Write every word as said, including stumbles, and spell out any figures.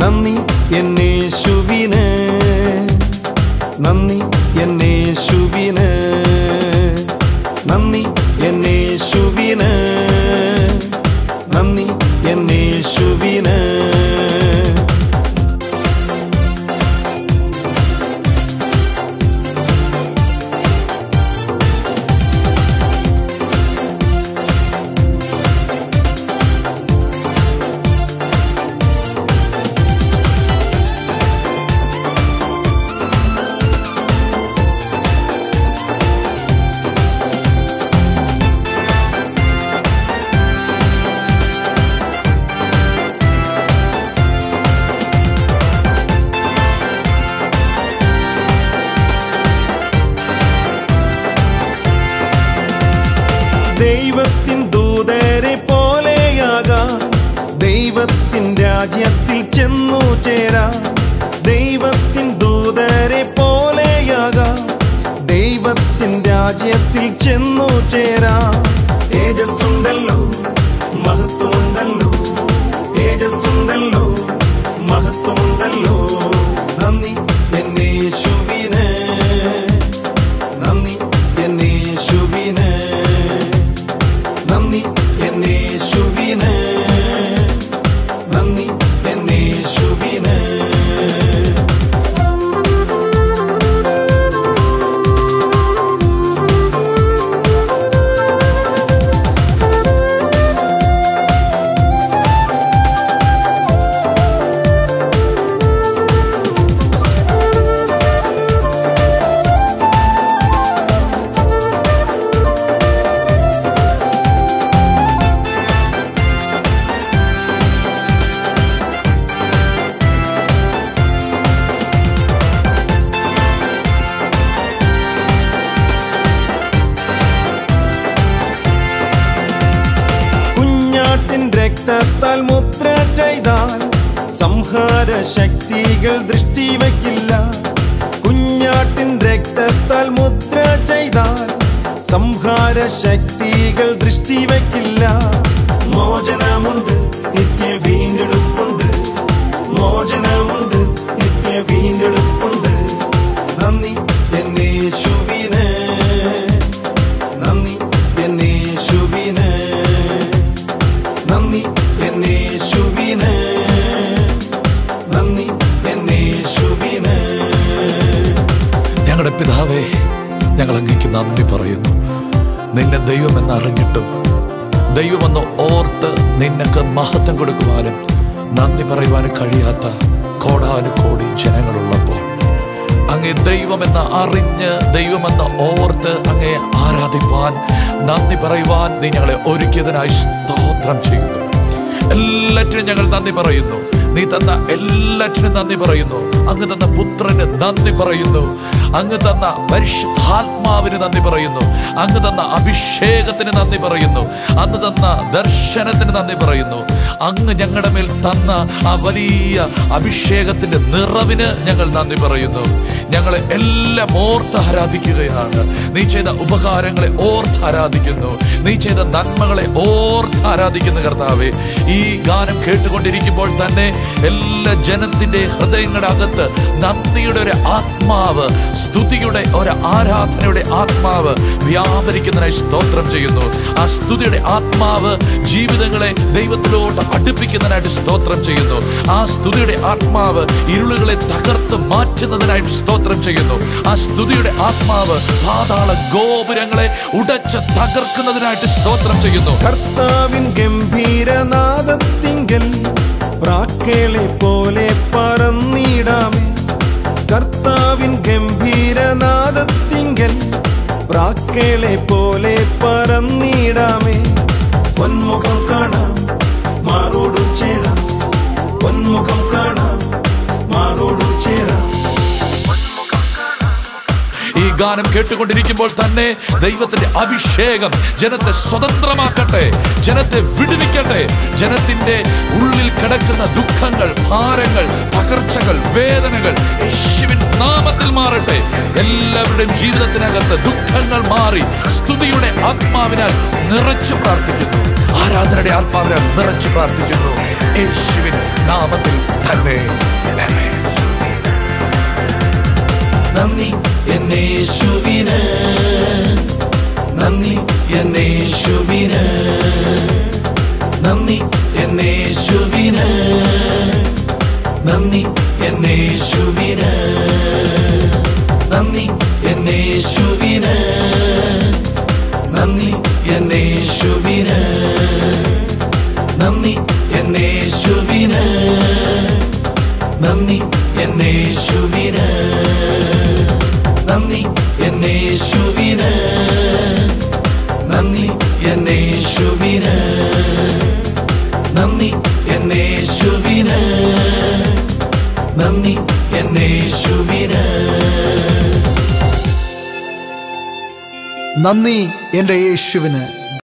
നന്ദി എന്നേശുവിന്, നന്ദി എന്നേശുവിന്, നന്ദി എന്നേശുവിന്, നന്ദി എന്നേശുവിന്. ദൈവത്തിൻ ദൂതരെ പോലെയാകാം, ദൈവത്തിൻ രാജ്യത്തിൽ ചെന്നു ചേരാം. ദൈവത്തിൻ ദൂതരെ പോലെയാകാം, ദൈവത്തിൻ രാജ്യത്തിൽ ചെന്നു ചേരാം. തേജസ്സുണ്ടല്ലോ മഹത്വമുണ്ടല്ലോ, തേജസ്സുണ്ടല്ലോ മഹത്വമുണ്ടല്ലോ. നന്ദി എന്നേശുവിന്, നന്ദി എന്നേശുവിന്, നന്ദി എന്നേശുവിന്, നന്ദി എന്നേശുവിന്. രക്തത്താൽ മുദ്ര ചെയ്താൽ സംഹാര ശക്തികൾ ദൃഷ്ടി വയ്ക്കില്ല. കുഞ്ഞാട്ടിൻ രക്തത്താൽ മുദ്ര ചെയ്താൽ സംഹാര ശക്തികൾ ദൃഷ്ടി വയ്ക്കില്ല. മോചനമുണ്ട്, നിത്യ വീണ്ടെടുപ്പുണ്ട്, മോചനമുണ്ട്, നിത്യ വീണ്ടെടുപ്പുണ്ട്. നന്ദി എന്നേശുവിന്, നന്ദി എന്നേശുവിന്, നന്ദി എന്നേശുവിന്, നന്ദി എന്നേശുവിന്. ഞങ്ങളുടെ പിതാവേ, ഞങ്ങൾ അങ്ങേക്ക് നന്ദി പറയുന്നു. നിന്നെ ദൈവമെന്ന് അറിഞ്ഞിട്ടും ദൈവമെന്ന് ഓർത്ത് നിനക്ക് മഹത്വം കൊടുക്കുവാനും നന്ദി പറയുവാനും കഴിയാത്ത കോടാനുകോടി ജനങ്ങളുള്ളപ്പോൾ അങ്ങേ ദൈവമെന്ന് അറിഞ്ഞ് ദൈവമെന്ന് ഓർത്ത് അങ്ങേ ആരാധിപ്പാൻ നന്ദി പറയുവാൻ നീ ഞങ്ങളെ ഒരുക്കിയതിനായി സ്തോത്രം ചെയ്യുന്നു. എല്ലാറ്റിനും ഞങ്ങൾ നന്ദി പറയുന്നു. നീ തന്ന എല്ലാറ്റിനും നന്ദി പറയുന്നു. അങ്ങ് തന്ന പുത്രന് നന്ദി പറയുന്നു. അങ്ങ് തന്ന പരിശുദ്ധാത്മാവിന് നന്ദി പറയുന്നു. അങ്ങ് തന്ന അഭിഷേകത്തിന് നന്ദി പറയുന്നു. അങ്ങ് തന്ന ദർശനത്തിന് നന്ദി പറയുന്നു. അങ്ങ് ഞങ്ങളുടെ മേൽ തന്ന ആ വലിയ അഭിഷേകത്തിന്റെ നിറവിന് ഞങ്ങൾ നന്ദി പറയുന്നു. ഞങ്ങളെ എല്ലാം ഓർത്ത് ആരാധിക്കുകയാണ്. നീ ചെയ്ത ഉപകാരങ്ങളെ ഓർത്ത് ആരാധിക്കുന്നു. നീ ചെയ്ത നന്മകളെ ഓർത്ത് ആരാധിക്കുന്നു കർത്താവേ. ഈ ഗാനം കേട്ടുകൊണ്ടിരിക്കുമ്പോൾ തന്നെ എല്ലാ ജനത്തിന്റെ ഹൃദയങ്ങളുടെ അകത്ത് നന്ദിയുടെ ഒരു ആത്മാവ്, സ്തുതിയുടെ ഒരു ആരാധനയുടെ ആത്മാവ് വ്യാപരിക്കുന്നതിനായി സ്തോത്രം ചെയ്യുന്നു. ആ സ്തുതിയുടെ ആത്മാവ് ജീവിതങ്ങളെ ദൈവത്തിലോട്ട് അടുപ്പിക്കുന്നതിനായിട്ട് സ്തോത്രം ചെയ്യുന്നു. ആ സ്തുതിയുടെ ആത്മാവ് ഇരുളുകളെ തകർത്ത് മാറ്റുന്നതിനായിട്ട് സ്തോത്രം ചെയ്യുന്നു. ആ സ്തുതിയുടെ ആത്മാവ് പാതാള ഗോപുരങ്ങളെ ഉടച്ച് തകർക്കുന്നതിനായിട്ട് സ്തോത്രം ചെയ്യുന്നു. കർത്താവിൻ ഗംഭീരനാദത്തിങ്കൽ പ്രാക്കേളെ പോലെ പറന്നിടാമേ. കർത്താവിൻ ഗംഭീരനാദത്തിങ്കൽ പ്രാക്കേളെ പോലെ പറന്നിടാമേ. പൊന്മുഖം കാണാം, മാറോടു ചേരാം, പൊന്മുഖം കാണാം, മാറോടു ചേരാം. ഈ ഗാനം കേട്ടുകൊണ്ടിരിക്കുമ്പോൾ തന്നെ ദൈവത്തിന്റെ അഭിഷേകം ജനത്തെ സ്വതന്ത്രമാക്കട്ടെ, ജനത്തെ വിടുവിക്കട്ടെ. ജനത്തിന്റെ ഉള്ളിൽ കിടക്കുന്ന ദുഃഖങ്ങൾ, ഭാരങ്ങൾ, തകർച്ചകൾ, വേദനകൾ യേശുവിൻ നാമത്തിൽ മാറട്ടെ. എല്ലാവരുടെയും ജീവിതത്തിനകത്ത് ദുഃഖങ്ങൾ മാറി സ്തുതിയുടെ ആത്മാവിനാൽ നിറച്ചു പ്രാർത്ഥിക്കുന്നു. ആരാധനയുടെ ആത്മാവിനാൽ നിറച്ചു പ്രാർത്ഥിക്കുന്നു യേശുവിൻ നാമത്തിൽ തന്നെ. നന്ദി എന്നേശുവിന്, നന്ദി എന്നേശുവിന്, നന്ദി എന്നേശുവിന്, നന്ദി എന്നേശുവിന്, നന്ദി എന്നേശുവിന്, നന്ദി എന്നേശുവിന്, നന്ദി എന്നേശുവിന്, നന്ദി എന്നേശുവിന്, നന്ദി എന്നേശുവിന്, നന്ദി എന്നേശുവിന്, നന്ദി എന്നേശുവിന്, നന്ദി എന്നേശുവിന്. നന്ദി എൻ്റെ യേശുവിന്.